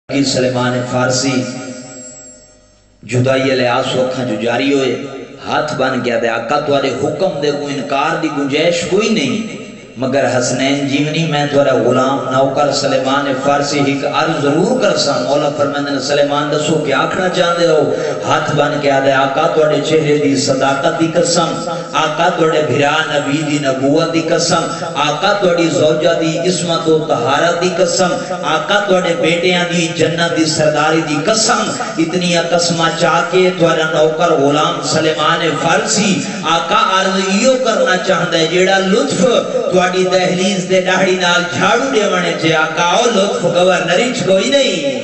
کی سلیمان فارسی جدائی علیہ آسو اکھاں جو جاری ہوئے ہاتھ بن گیا دے آقا توارے حکم دے کو انکار دی گنجائش کوئی نہیں مگر حسنین جیونی میں توارا غلام نوکر سلیمان فارسی ہی عرض ضرور کرسا مولا فرمندن سلیمان دسو کیا آکھنا چاہتے ہو ہاتھ بن گیا دے آقا توارے چہرے دی صداقت دی قسم آقا توارے بھرا نبی دی نبوت دی قسم آقا توارے زوجہ دی عصمت و طہارت دی قسم آقا توارے بیٹیاں دی جنت دی سرداری دی قسم اتنی قسمہ چاہ کے توارا نوکر غلام سلیمان فارسی آقا عرض ایو کرنا چاہتا ہے جیڑا لطف تواری دہلیز دے ڈاڑی نال جھاڑو دے ونے چے آقا او لطف گورنری چھوئی نہیں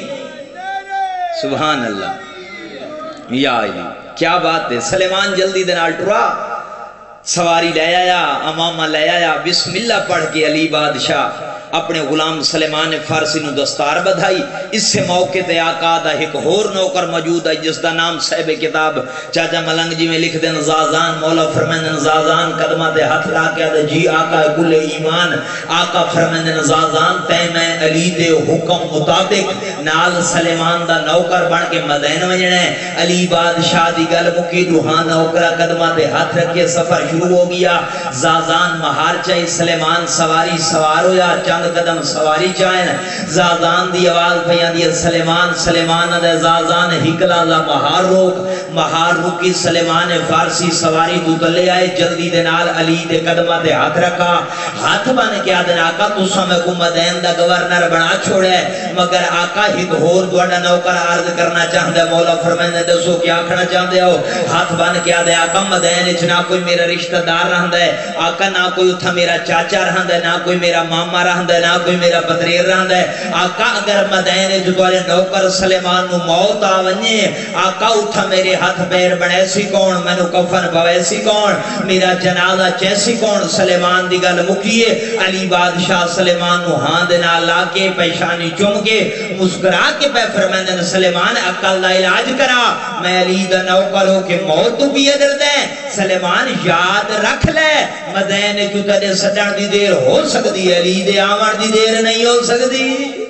سبحان اللہ یا علی کیا بات ہے سلیمان جلدی دے نال ٹرا سواری لے آیا امامہ لے آیا بسم اللہ پڑھ کے علی بادشاہ اپنے غلام سلیمان فارسی نو دستار بدھائی اس سے موقع تے آقا دا ایک ہور نوکر موجود ہے جس دا نام صاحب کتاب چاچا ملنگ جی میں لکھ دیں زازان مولا فرمندن زازان قدمہ دے ہاتھ لا کے دے جی آقا کل ایمان آقا فرمندن زازان تے میں علی دے حکم مطابق نال سلیمان دا نوکر بن کے مدین وجنے علی بادشاہ دی گل مکی روحان نوکرہ قدمہ دے ہاتھ رکھے سفر شروع ہو گیا زازان مہار چاہی سلیمان سواری سوار ہویا چند قدم سواری چاہیں زازان دی آواز پیان دی سلیمان دے زازان ہکلا دا مہار روکی سلیمان فارسی سواری تو دلے آئے جلدی دے نال علی دے قدمہ دے ہاتھ رکھا ہاتھ بن کے آدھن آقا تو سمیں کو مدین دا گورنر بنا چھوڑے مگر آقا ہی ہور دوڑا نوکر عرض کرنا چاہتے مولا فرمائنے دسو کیا آکھنا چاہتے ہو ہاتھ بن کے آدھے آقا مدین اچھ نہ کوئی میرا رشتہ دار رہن دے آقا نہ کوئی اتھا میرا چاچا رہن دے نہ کوئی میرا ماما رہن دے نہ کوئی میرا پتریر رہن دے آقا اگر مدین جو دوارے نوکر سلیمان نو موت آونی آقا اتھا میرے ہاتھ پیر بڑے سی کون میں نو کفن بوے سی کون میرا جنازہ چیسی کون سلیمان دی گل مکیے علی بادشاہ سلیمان نو ہاں دینا لا کے پیشانی چم کے مسکرا کے پہ فرمندن سلیمان اقل دا علاج کرا میں علی دا نوکر ہو کے موت تو بھی ادر دیں سلیمان یاد رکھ لے مدین جو تدے سجن دی دیر ہو سکتی علی دے آمار دی دیر نہیں ہو سکتی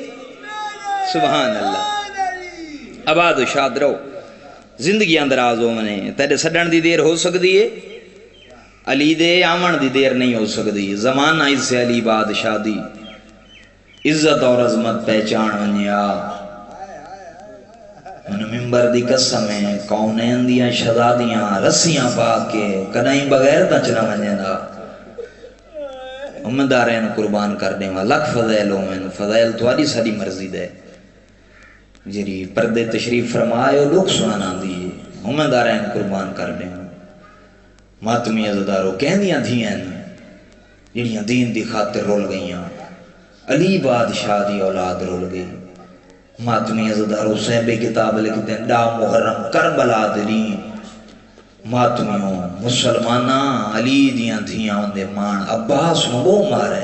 سبحان اللہ آباد و شاد رہو زندگی اندر آزو منے تیرے سڈن دی دیر ہو سکتی ہے علی دے آمن دی دیر نہیں ہو سکتی زمانہ اس سے علی بادشاہ دی عزت اور عظمت پہچان ونیا من ممبر دی قسمیں کونین دیاں شہزادیاں رسیاں پاک کے کنائیں بغیر تچنا ونیا امدارین قربان کرنے والا لکھ فضائلوں میں فضائل تواری ساری مرضی دے جری پردے تشریف فرمائے لوگ سنانا دیئے امدارین قربان کرنے ماتمی عزدارو کہندیاں دھیاں جنیاں دین دی خاطر رول گئیاں علی بادشاہ دی اولاد رول گئی ماتمی عزدارو صحب کتاب لکھتے ہیں ڈا محرم کربلا دلین ماتمیوں مسلمانہ علی دیاں دھیاں اندے مان عباس وہ مارے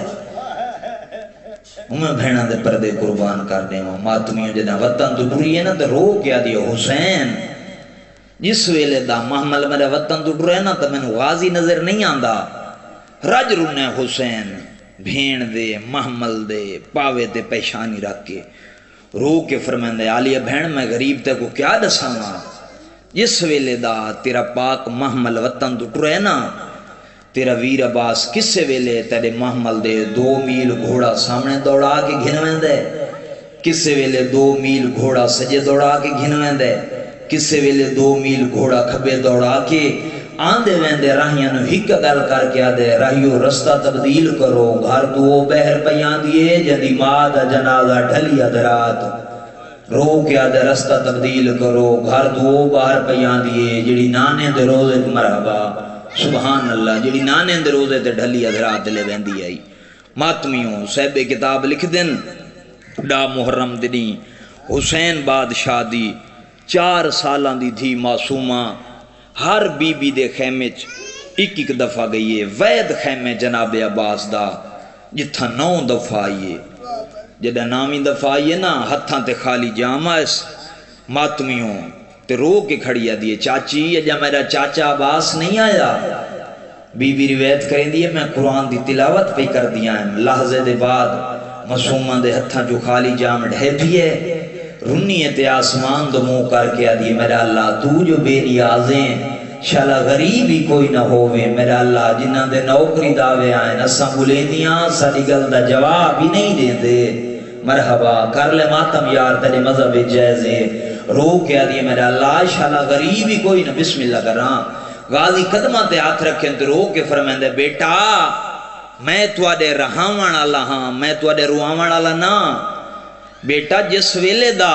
ہمیں بھینا دے پردے قربان کر دیں ماتمیوں جنہ وطن تو ڈوری ہے نا تو رو کیا دیا حسین جس ویلے دا محمل میرے وطن تو ڈورے نا تو میں غازی نظر نہیں آندہ رج رونے حسین بھین دے محمل دے پاوے دے پیشانی رکھ کے رو کے فرمین دے آلیہ بھین میں غریب تے کو کیا دسانا جس ویلے دا تیرا پاک محمل وطن تو ٹرے نا تیرا ویر عباس کسے ویلے تیرے محمل دے 2 میل گھوڑا سامنے دوڑا کے گھنویں دے کسے ویلے 2 میل گھوڑا سجے دوڑا کے گھنویں دے کسے ویلے 2 میل گھوڑا کھبے دوڑا کے آندے ویندے راہیاں نو ہک گل کر کے آدھے راہیو رستہ تبدیل کرو گھر دو بہر پیان دیئے جدی ماں دا جنازہ ڈھلی ادرات رو کے آدھے رستہ تبدیل کرو گھر دو باہر پیان دیئے جڑی نانے دے روزے مرحبا سبحان اللہ جڑی نانے دے روزے تے ڈھلی ادرات لے بیندی آئی ماتمیوں صحب کتاب لکھ دن ڈا محرم دنی حسین بادشاہ دی 4 سالان دی تھی معصومہ ہر بی بی دے خیمے ایک دفعہ گئی ہے وید خیمے جناب عباس دا جتھا 9 دفعہ آئیے جدہ 9ویں دفعہ آئیے نا ہتھاں تے خالی جامع اس ماتمیوں تے رو کے کھڑیا دیئے چاچی اجا میرا چاچا عباس نہیں آیا بی بی روایت کریں دیئے میں قرآن دی تلاوت پہ کر دیا ہے لحظے دے بعد معصومہ دے ہتھاں جو خالی جامع ڈھے پیئے رنی تے آسمان دو منہ کر کے آدھی میرا اللہ تو جو بے نیازیں شالا غریب ہی کوئی نہ ہووے میرا اللہ جنہ دے نوکری داوے آئیں نساں بلیندیاں ساڑی گل دا جواب ہی نہیں دے دے مرحبا کر لے ماتم یار تیرے مذہب جائزے رو کے آدھی میرا اللہ شالا غریب ہی کوئی نہ بسم اللہ کراں غازی قدمہ تے ہاتھ رکھیں تو رو کے فرمائیں دے بیٹا میں توڑے رہاوان اللہ ہاں میں توڑے رواوان اللہ نا بیٹا جس ویلے دا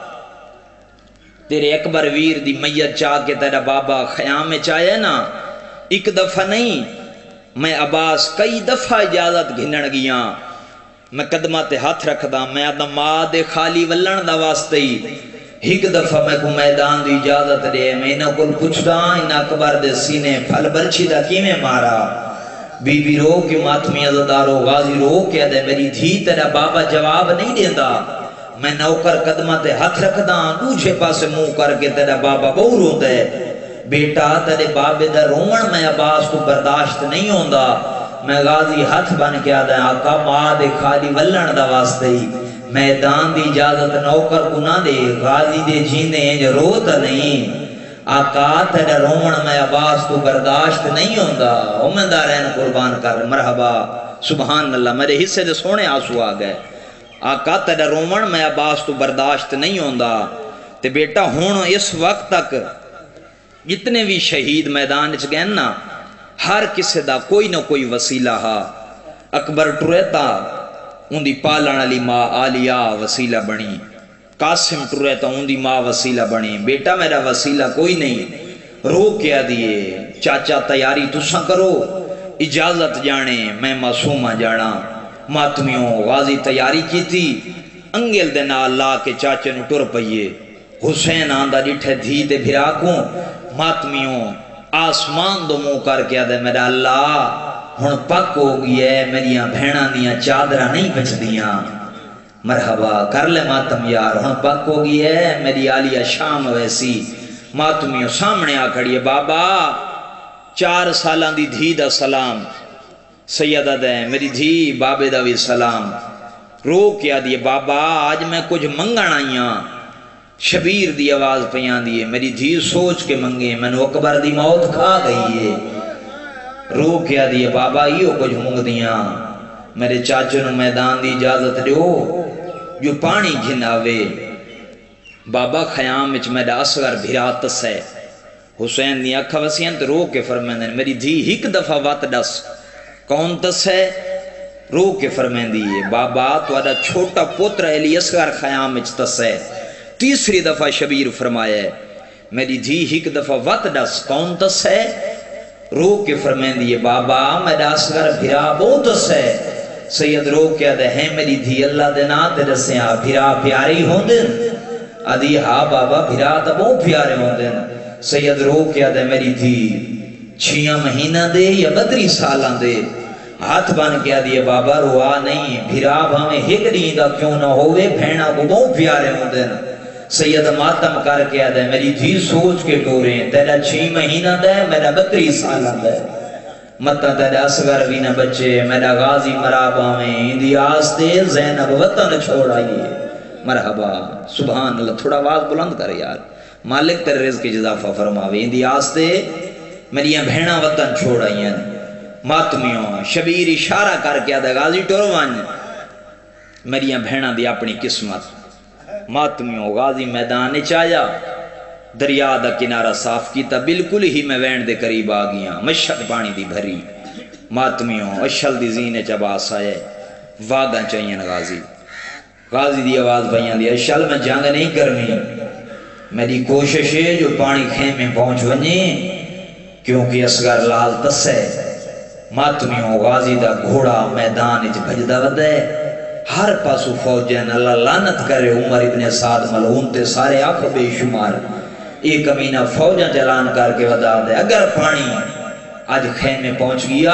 تیرے اکبر ویر دی میت چاہ کے تیرا بابا خیام میں چاہے نا ایک دفعہ نہیں میں عباس کئی دفعہ اجازت گھنن گیاں میں قدمہ تے ہاتھ رکھ دا میں آدم ماں دے خالی ولن دا واسطے ہی ایک دفعہ میں کو میدان دی اجازت دے میں انہوں کو پوچھ دا ان اکبر دے سینے پھل برچی دا کی میں مارا بی بی رو کے ماتمی عزدارو غازی رو کے دے میری دھی تیرا بابا جواب نہیں دے دا میں نوکر قدمہ تے ہاتھ رکھ دا دوجھے پاسے منہ کر کے تیرا بابا بہو رو دے بیٹا تیرے بابے دا رومن میں عباس کو برداشت نہیں ہوندا میں غازی ہاتھ بن کے آدھا آقا ماں دے خالی ولن دا واسطے ہی میدان دی اجازت نوکر کو نہ دے غازی دے جیندے جو روتا نہیں آقا تیرے رومن میں عباس کو برداشت نہیں ہوندا امندارین قربان کر مرحبا سبحان اللہ میرے حصے دے سونے آنسو آ گئے آقا تیرے رومن میں عباس تو برداشت نہیں ہوندا تے بیٹا ہون اس وقت تک جتنے بھی شہید میدان چ گئے نا ہر کسے دا کوئی نہ کوئی وسیلہ ہا اکبر ٹریتا ان دی پالن علی ماں آلیہ وسیلہ بنی قاسم ٹریتا ان دی ماں وسیلہ بنی بیٹا میرا وسیلہ کوئی نہیں رو کیا دیئے چاچا تیاری تساں کرو اجازت جانے میں معصومہ جانا ماتمیوں غازی تیاری کی تھی انگل دے نال لا کے چاچے نو ٹر پئیے حسین آندہ ڈٹھے دھی دے بھراکوں ماتمیوں آسمان دو منہ کر کے دے میرا اللہ ہن پک ہو گئی ہے میریاں بھیڑاں دیاں چادرہ نہیں بچ دیاں مرحبا کر لے ماتم یار ہن پک ہو گئی ہے میری آلیہ شام ویسی ماتمیوں سامنے آ کھڑیے بابا 4 سالان دی دھی دا سلام سیدہ دے میری دھی بابے دا بھی سلام رو کیا دیئے بابا آج میں کچھ منگن آئیاں شبیر دی آواز پیان دیئے میری دھی سوچ کے منگے میں نے اکبر دی موت کھا گئی ہے رو کیا دیئے بابا یہ کچھ منگ دیاں میرے چاچے نو میدان دی اجازت دیو جو پانی گھناوے بابا خیام وچ میرا اصغر بھراتس ہے حسین دی اکھا وسیاں تو رو کے فرمائیں میری دھی ایک دفعہ وات ڈس کون تس ہے رو کے فرمائیں دیئے بابا تو آدھا چھوٹا پوتر علی اصغر خیام وچ تس ہے تیسری دفعہ شبیر فرمایا ہے میری دھی ایک دفعہ وات ڈس کون تس ہے رو کے فرمائیں دیئے بابا میرا اصغر بھرا بہت تس ہے سید رو کیا دے ہیں میری دھی اللہ دے نا تے دسیں بھرا پیاری ہوں دن آدھی ہاں بابا بھرا تا بہت پیارے ہوں دن سید رو کیا دے میری دھی 6 مہینہ دے یا 32 سالان دے ہاتھ بان کیا دیئے بابا روا نہیں بھرا بھامیں ایک دین دا کیوں نہ ہوئے بھینا کو بہت پیارے ہوں دن سید ماتم کر کے دے میری دھی سوچ کے ٹوریں تیرا 6 مہینہ دے میرا 32 سالان دے مطا تیرا اصغر بھی نہ بچے میرا غازی مرابا میں اندی آستے زینب وطن چھوڑ آئیے مرحبا سبحان اللہ تھوڑا آواز بلند کر یار مالک تیرے رزق کی جزافہ فرماوے اندی آستے میریاں بھینا وطن چھوڑ آئیے ماتمیوں شبیر اشارہ کر کے آدھا غازی ٹوروان میریاں بھینا دی اپنی قسمت ماتمیوں غازی میدان چایا دریا دا کنارہ صاف کیتا بالکل ہی میں وین دے قریب آگیاں مشک پانی دی بھری ماتمیوں اشل دی زینے چباس آئے واگاں چاہیے غازی دی آواز بھائیاں دی اشل میں جنگ نہیں کرنی میری کوشش ہے جو پانی خیمے پہنچ ونجے کیونکہ اصغر لال تس ہے ماتمیوں غازی دا گھوڑا میدان اچ بھجدہ ود ہے ہر پاسو فوجین اللہ لعنت کرے عمر ابن سعد ملعون تے سارے آنکھ بے شمار ایک امینہ فوجہ جلان کر کے ودا دے اگر پانی آج خیمے پہنچ گیا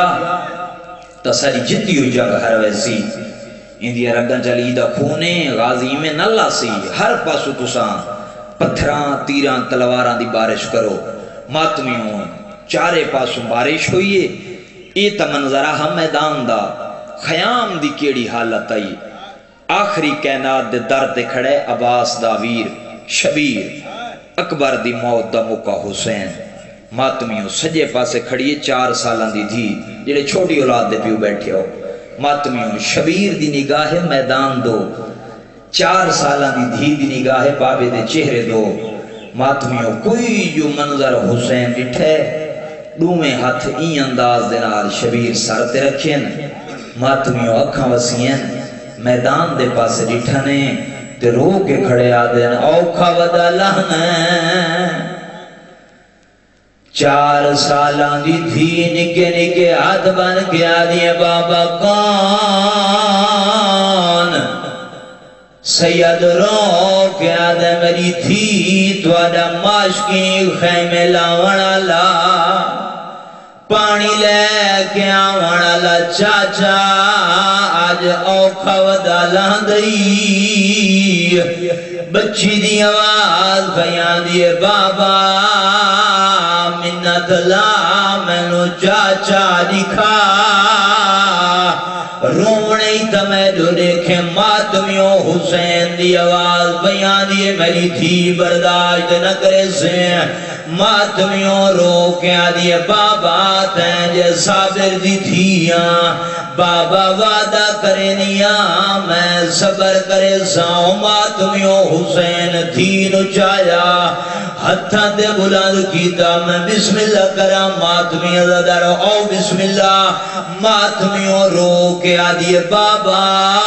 تو ساری جتی ہوئی جگہ ہر ویسی اندیا رگن چلی دا خونے غازی میں نلہ سی ہر پاسو تساں پتھران تیران تلواران دی بارش کرو ماتمیوں چارے پاسو بارش ہوئیے ای تا منظرہ ہم میدان دا خیام دی کیڑی حالت آئی آخری کائنات دے در تے کھڑے عباس دا ویر شبیر اکبر دی موت دا موقع حسین ماتمیوں سجے پاسے کھڑیے 4 سالاں دی دھی جڑے چھوٹی اولاد دے پیو بیٹھے ہو ماتمیوں شبیر دی نگاہ میدان دو 4 سالاں دی دھی دی نگاہ بابے دے چہرے دو ماتمیوں کوئی جو منظر حسین ڈٹھے ڈومیں ہاتھ این انداز دے نال شبیر سر تے رکھیں ماتمیوں اکھاں وسیئن میدان دے پاسے ڈٹھنے تے رو کے کھڑے آدھیں اوکھا ودا لہنے 4 سالاں دی دھی نکے نکے ہاتھ بن کے آدھیں بابا کون سید رو کے آدھے میری دھی توڑا ماشکی خیمے لاوڑا لا پانی لے کے آوڑا لا چاچا آج اوکھا ودا لاندئی بچی دی آواز بیان دیے بابا منت لا مینو چاچا دکھا رونے تمہیں جو دیکھیں ماتمیوں حسین دی آواز بیان دیے میری تھی برداشت نہ کرے سے ماتمیوں رو کے آدھیے بابا تینجے صابر دی تھیاں بابا وعدہ کرے نیا میں صبر کرے ساؤں ماتمیوں حسین تھی نچایا ہتھاں تے بلند کیتا میں بسم اللہ کرا ماتمیوں دادر او بسم اللہ ماتمیوں رو کے آدھیے بابا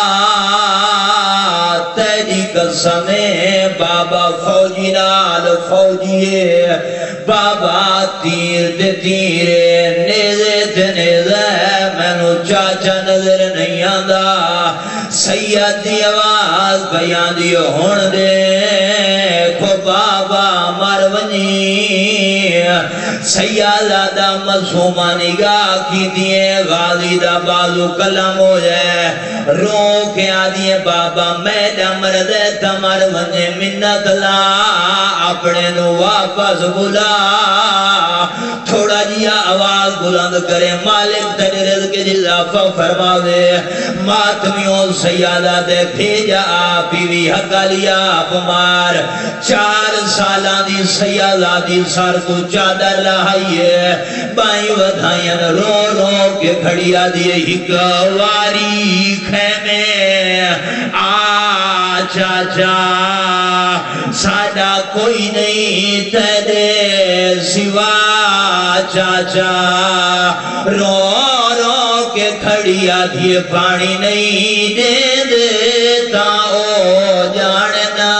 تیری قسمیں بابا فوجی نال فوجیے بابا تیر دے تیرے نیزے تے نیزے مینو چاچا نظر نہیں آندا سید دی آواز بیان دی ہون دیکھو بابا مر ونی سیادہ معصومہ نگاہ کی دیئے غازی دا بازو کلم ہو جائے رو کے آدھیے بابا میڈا مردے تمر ونی منت لا اپنے نو واپس بلا تھوڑا جیا آواز بلند کرے مالک تیرے رزق اضافہ فرماوے ماتمیوں سیادہ دے بھیجا بیوی حقا لیا پمار 4 سالاں دی سیادہ دی سر تو چادر لہائیے بائیں ودھائین رو رو کے کھڑیا دیئے ہکواری خیمے چاچا ساڈا کوئی نہیں تیرے سوا چاچا رو رو کے کھڑی آدھی پانی نہیں دے دیتا او جاننا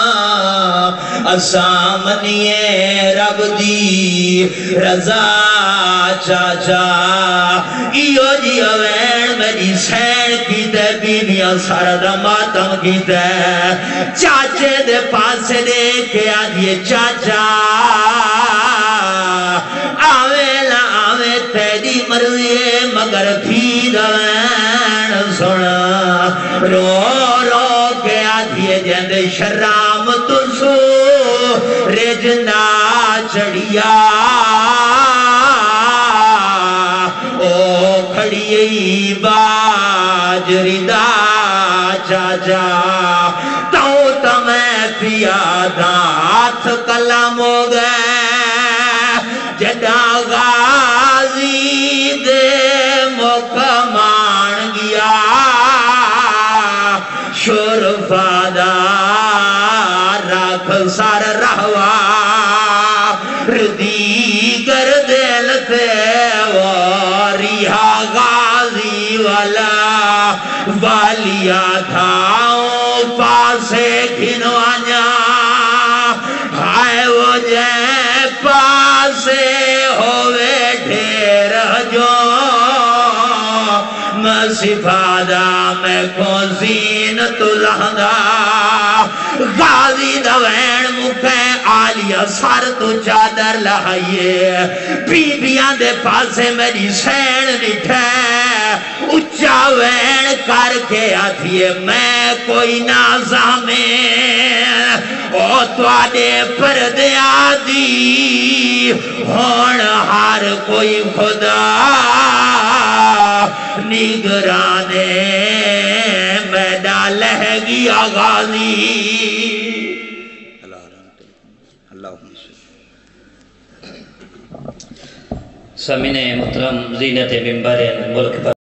اسامنیے رب دی رضا چاچا ایو جی اوین میری سین کی تے بیویاں سارا ماتم کی تے چاچے دے پاسے دے کے آدھیے چاچا آوے لا آوے تیری مرضی مگر بھی دوین سنا رو رو کے آدھیے جند شرام تسو رجنا چڑیا او کھڑی باجری دا چاچا تو تمہیں پیادا ہاتھ کلام ہو گئے جدا غازی دے موقع مان گیا شرفادہ رکھ سار رہوا ردی گر دل تے واریہ غازی والا والیا تھاؤں پاسے کھنوانیا ہائے وہ جے پاسے ہوئے ڈھیر جو مسفادہ میں کو زینت لہندا غازی دوین مکہ آلیا سار تو چادر لہائیے بیبیاں دے پاسے میری سین نٹھے اچھا وین کر کے آتھیے میں کوئی نازامیں او توڑے پردے آدھی ہون ہر کوئی خدا نگرانے میں ڈالے علی آغازی سامعین محترم، زینت ممبر ملک پر